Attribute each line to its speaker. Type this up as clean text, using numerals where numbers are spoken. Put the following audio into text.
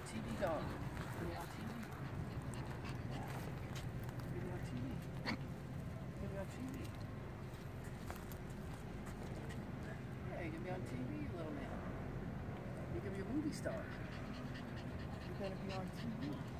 Speaker 1: TV, dog. Get me on TV. Get me on TV. Get me on TV. Yeah, get me on TV, you little man. You're gonna be a movie star. You're gonna be on TV.